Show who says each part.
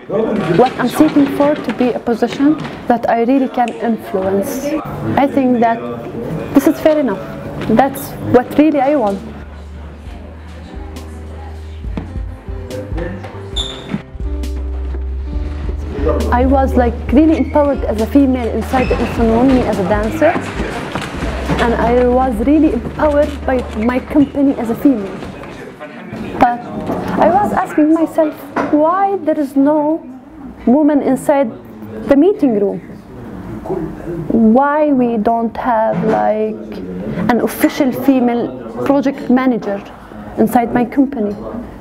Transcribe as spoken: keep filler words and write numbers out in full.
Speaker 1: what I'm seeking for to be a position that I really can influence. I think that this is fair enough. That's what really I want. I was like really empowered as a female inside the Al-Fanoon as a dancer, and I was really empowered by my company as a female. But I was asking myself, why there is no woman inside the meeting room? Why we don't have like an official female project manager inside my company?